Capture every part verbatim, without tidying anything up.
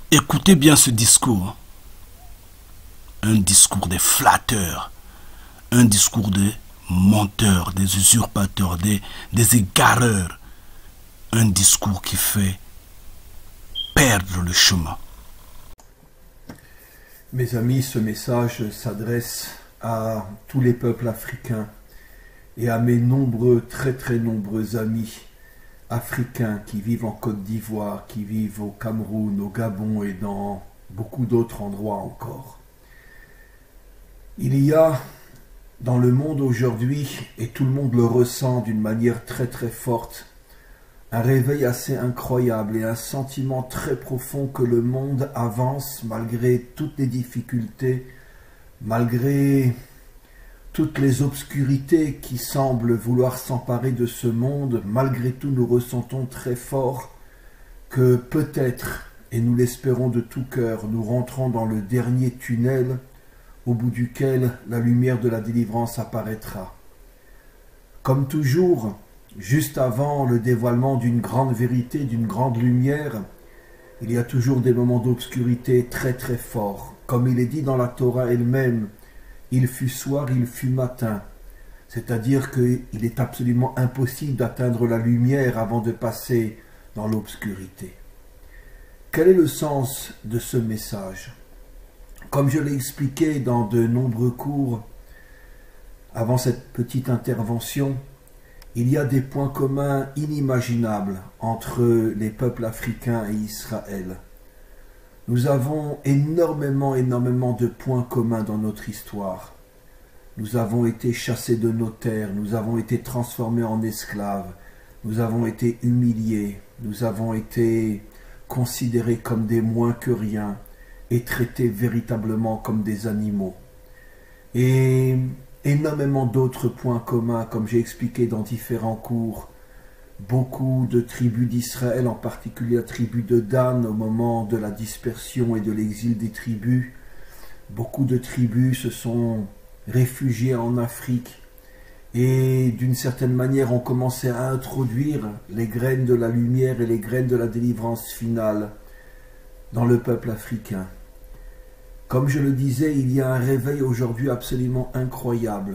Écoutez bien ce discours. Un discours des flatteurs, un discours des menteurs, des usurpateurs, des, des égareurs. Un discours qui fait perdre le chemin. Mes amis, ce message s'adresse à tous les peuples africains et à mes nombreux, très très nombreux amis africains qui vivent en Côte d'Ivoire, qui vivent au Cameroun, au Gabon et dans beaucoup d'autres endroits encore. Il y a dans le monde aujourd'hui, et tout le monde le ressent d'une manière très très forte, un réveil assez incroyable et un sentiment très profond que le monde avance malgré toutes les difficultés, malgré toutes les obscurités qui semblent vouloir s'emparer de ce monde. Malgré tout, nous ressentons très fort que peut-être, et nous l'espérons de tout cœur, nous rentrons dans le dernier tunnel au bout duquel la lumière de la délivrance apparaîtra. Comme toujours, juste avant le dévoilement d'une grande vérité, d'une grande lumière, il y a toujours des moments d'obscurité très très forts. Comme il est dit dans la Torah elle-même, il fut soir, il fut matin. C'est-à-dire qu'il est absolument impossible d'atteindre la lumière avant de passer dans l'obscurité. Quel est le sens de ce message? Comme je l'ai expliqué dans de nombreux cours avant cette petite intervention, il y a des points communs inimaginables entre les peuples africains et Israël. Nous avons énormément, énormément de points communs dans notre histoire. Nous avons été chassés de nos terres, nous avons été transformés en esclaves, nous avons été humiliés, nous avons été considérés comme des moins que rien et traités véritablement comme des animaux. Et énormément d'autres points communs, comme j'ai expliqué dans différents cours. Beaucoup de tribus d'Israël, en particulier la tribu de Dan, au moment de la dispersion et de l'exil des tribus, beaucoup de tribus se sont réfugiées en Afrique et d'une certaine manière ont commencé à introduire les graines de la lumière et les graines de la délivrance finale dans le peuple africain. Comme je le disais, il y a un réveil aujourd'hui absolument incroyable.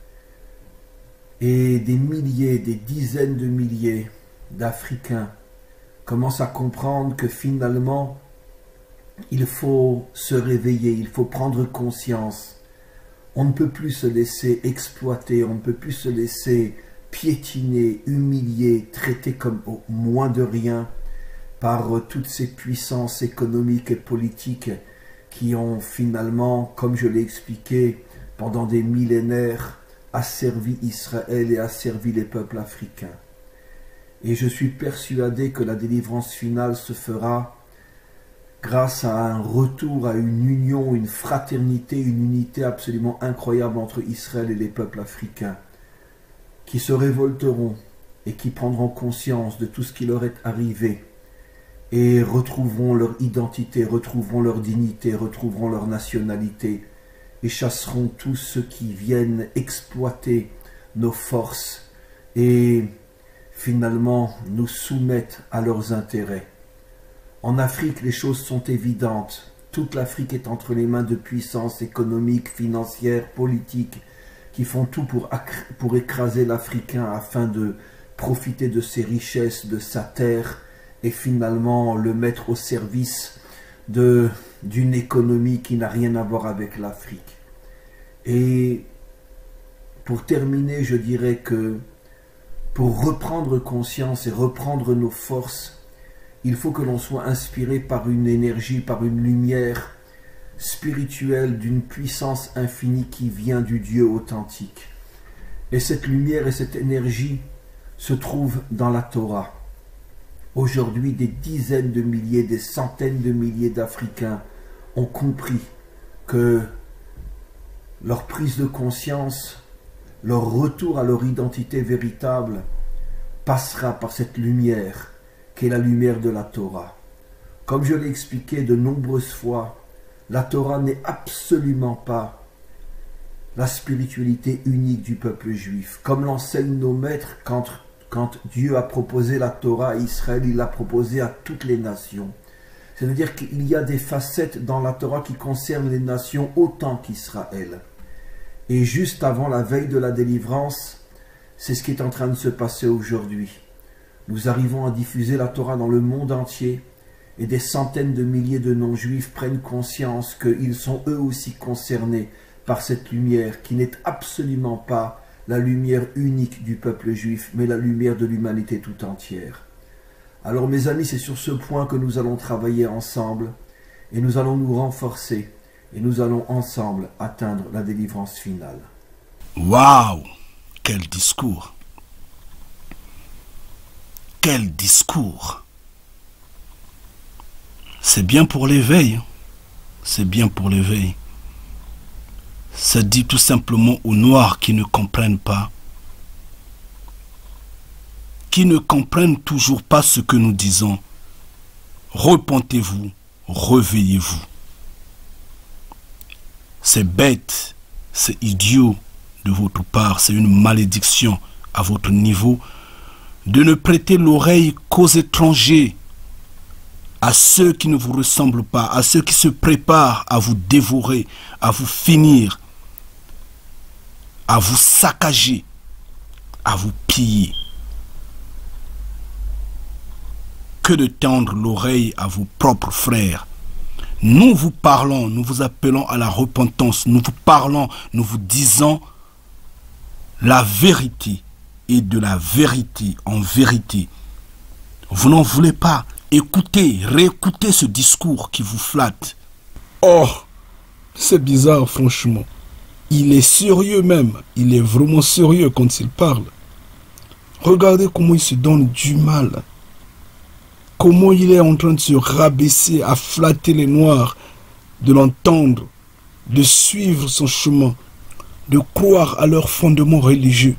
Et des milliers, des dizaines de milliers d'Africains commencent à comprendre que finalement, il faut se réveiller, il faut prendre conscience. On ne peut plus se laisser exploiter, on ne peut plus se laisser piétiner, humilier, traiter comme au moins de rien par toutes ces puissances économiques et politiques qui ont finalement, comme je l'ai expliqué, pendant des millénaires, asservi Israël et asservi les peuples africains. Et je suis persuadé que la délivrance finale se fera grâce à un retour à une union, une fraternité, une unité absolument incroyable entre Israël et les peuples africains, qui se révolteront et qui prendront conscience de tout ce qui leur est arrivé, et retrouveront leur identité, retrouveront leur dignité, retrouveront leur nationalité, et chasseront tous ceux qui viennent exploiter nos forces et finalement nous soumettent à leurs intérêts. En Afrique, les choses sont évidentes. Toute l'Afrique est entre les mains de puissances économiques, financières, politiques, qui font tout pour, pour écraser l'Africain afin de profiter de ses richesses, de sa terre, et finalement le mettre au service de d'une économie qui n'a rien à voir avec l'Afrique. Et pour terminer, je dirais que pour reprendre conscience et reprendre nos forces, il faut que l'on soit inspiré par une énergie, par une lumière spirituelle d'une puissance infinie qui vient du Dieu authentique. Et cette lumière et cette énergie se trouvent dans la Torah. Aujourd'hui, des dizaines de milliers, des centaines de milliers d'Africains ont compris que leur prise de conscience, leur retour à leur identité véritable passera par cette lumière qui est la lumière de la Torah. Comme je l'ai expliqué de nombreuses fois, la Torah n'est absolument pas la spiritualité unique du peuple juif. Comme l'enseignent nos maîtres, quand Quand Dieu a proposé la Torah à Israël, il l'a proposé à toutes les nations. C'est-à-dire qu'il y a des facettes dans la Torah qui concernent les nations autant qu'Israël. Et juste avant la veille de la délivrance, c'est ce qui est en train de se passer aujourd'hui. Nous arrivons à diffuser la Torah dans le monde entier et des centaines de milliers de non-juifs prennent conscience qu'ils sont eux aussi concernés par cette lumière qui n'est absolument pas la lumière unique du peuple juif, mais la lumière de l'humanité tout entière. Alors mes amis, c'est sur ce point que nous allons travailler ensemble et nous allons nous renforcer et nous allons ensemble atteindre la délivrance finale. Waouh! Quel discours! Quel discours! C'est bien pour l'éveil. C'est bien pour l'éveil. Ça dit tout simplement aux Noirs qui ne comprennent pas, qui ne comprennent toujours pas ce que nous disons. Repentez-vous, réveillez-vous. C'est bête, c'est idiot de votre part, c'est une malédiction à votre niveau de ne prêter l'oreille qu'aux étrangers, à ceux qui ne vous ressemblent pas, à ceux qui se préparent à vous dévorer, à vous finir, à vous saccager, à vous piller. Que de tendre l'oreille à vos propres frères. Nous vous parlons, nous vous appelons à la repentance, nous vous parlons, nous vous disons la vérité et de la vérité en vérité. Vous n'en voulez pas. Écoutez, réécoutez ce discours qui vous flatte. Oh, c'est bizarre franchement. Il est sérieux même. Il est vraiment sérieux quand il parle. Regardez comment il se donne du mal. Comment il est en train de se rabaisser, à flatter les Noirs, de l'entendre, de suivre son chemin, de croire à leurs fondements religieux.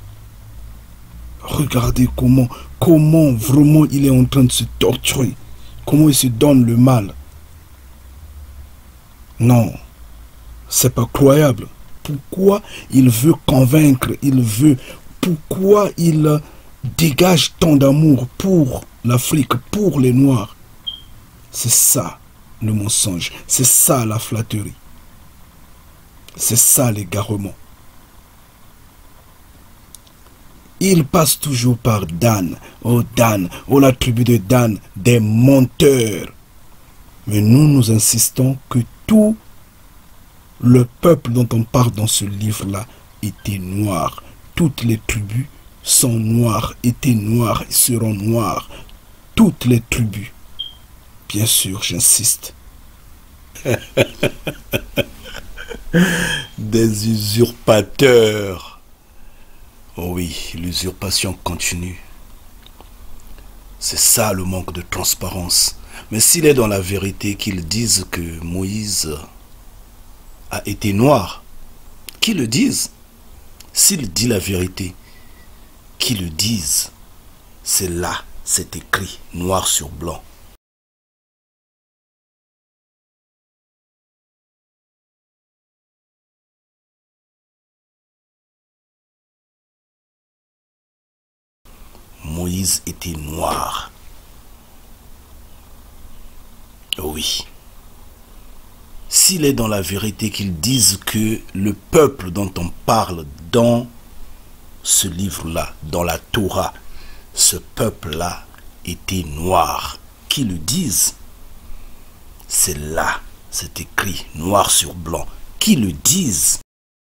Regardez comment, comment vraiment il est en train de se torturer, comment il se donne le mal. Non, c'est pas croyable. Pourquoi il veut convaincre, il veut, pourquoi il dégage tant d'amour pour l'Afrique, pour les Noirs? C'est ça le mensonge, c'est ça la flatterie, c'est ça l'égarement. Il passe toujours par Dan, oh Dan, oh la tribu de Dan, des menteurs. Mais nous, nous insistons que tout le peuple dont on parle dans ce livre-là était noir. Toutes les tribus sont noires, étaient noires et seront noires. Toutes les tribus. Bien sûr, j'insiste. Des usurpateurs. Oh oui, l'usurpation continue. C'est ça le manque de transparence. Mais s'il est dans la vérité qu'ils disent que Moïse a été noir, qu'ils le disent. S'il dit la vérité, qu'ils le disent. C'est là, c'est écrit, noir sur blanc. Moïse était noir. Oui. S'il est dans la vérité qu'ils disent que le peuple dont on parle dans ce livre-là, dans la Torah, ce peuple-là était noir, qu'ils le disent, c'est là, c'est écrit, noir sur blanc, qu'ils le disent.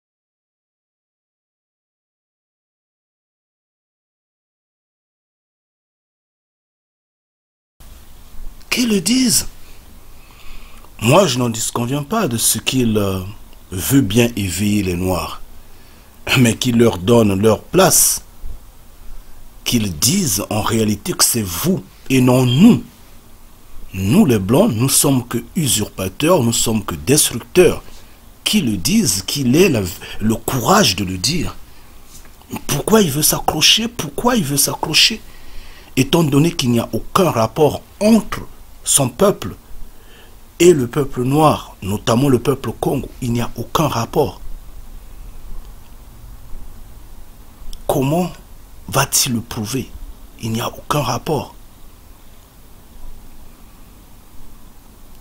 Qu'ils le disent. Moi, je n'en disconviens pas de ce qu'il euh, veut bien éveiller les Noirs, mais qu'il leur donne leur place, qu'ils disent en réalité que c'est vous et non nous. Nous, les Blancs, nous sommes que usurpateurs, nous sommes que destructeurs. Qu'ils le disent, qu'il ait la, le courage de le dire. Pourquoi il veut s'accrocher? Pourquoi il veut s'accrocher? Étant donné qu'il n'y a aucun rapport entre son peuple et le peuple noir, notamment le peuple Congo, il n'y a aucun rapport. Comment va-t-il le prouver? Il n'y a aucun rapport.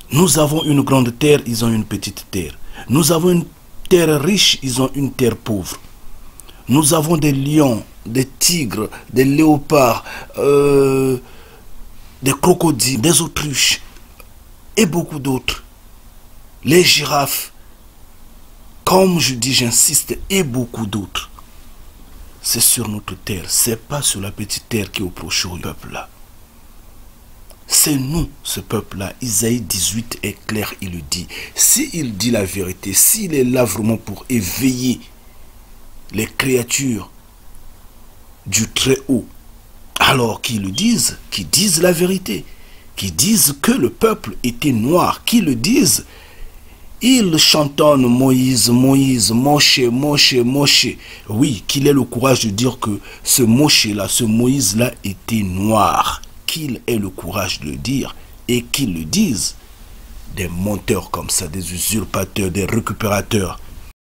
Nous avons une grande terre, ils ont une petite terre. Nous avons une terre riche, ils ont une terre pauvre. Nous avons des lions, des tigres, des léopards, euh, des crocodiles, des autruches et beaucoup d'autres. Les girafes, comme je dis, j'insiste, et beaucoup d'autres. C'est sur notre terre, c'est pas sur la petite terre qui est au prochain peuple là. C'est nous, ce peuple-là. Isaïe dix-huit est clair, il le dit. S'il dit la vérité, s'il est là vraiment pour éveiller les créatures du Très-Haut, alors qu'ils le disent, qu'ils disent la vérité, qu'ils disent que le peuple était noir, qu'ils le disent. Ils chantonnent Moïse, Moïse, Moshe, Moshe, Moshe. Oui, qu'il ait le courage de dire que ce Moshe-là, ce Moïse-là était noir. Qu'il ait le courage de le dire et qu'ils le disent. Des menteurs comme ça, des usurpateurs, des récupérateurs.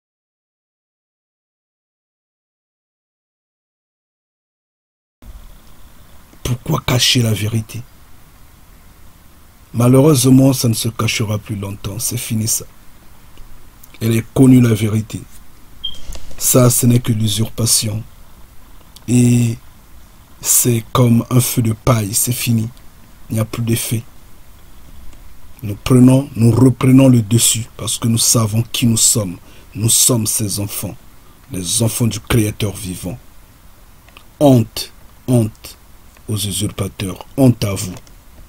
Pourquoi cacher la vérité? Malheureusement, ça ne se cachera plus longtemps. C'est fini ça. Elle est connue la vérité. Ça, ce n'est que l'usurpation. Et c'est comme un feu de paille, c'est fini. Il n'y a plus d'effet. Nous prenons, nous reprenons le dessus parce que nous savons qui nous sommes. Nous sommes ces enfants, les enfants du Créateur vivant. Honte, honte aux usurpateurs, honte à vous.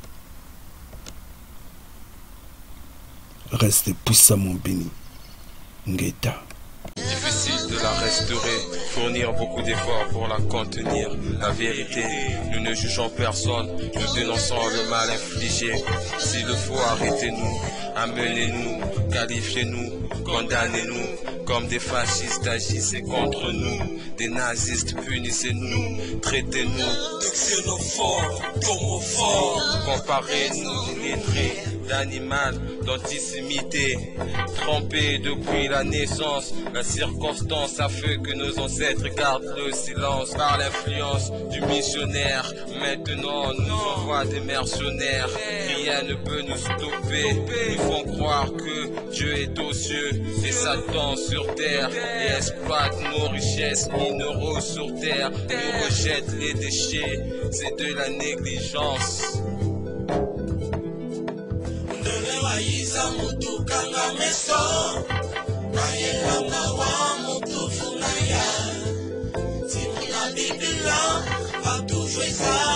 Restez puissamment bénis. Ngeta. Difficile de la restaurer, fournir beaucoup d'efforts pour la contenir. La vérité, nous ne jugeons personne, nous dénonçons le mal infligé. S'il le faut, arrêtez-nous, amenez-nous, qualifiez-nous, condamnez-nous. Comme des fascistes agissez contre nous, des nazistes punissez-nous, traitez-nous de xénophobes, d'homophobes. Comparez-nous, lettrés, d'animal, d'antisémité, trompés depuis la naissance. La circonstance a fait que nos ancêtres gardent le silence par l'influence du missionnaire. Maintenant, nous envoient des mercenaires. Rien ne peut nous stopper. Ils font croire que Dieu est aux cieux et Satan sur terre et exploite nos richesses minéraux sur terre. Nous rejette les déchets. C'est de la négligence. Ayelanga wa mutu funaya, si muna bibila, a toujours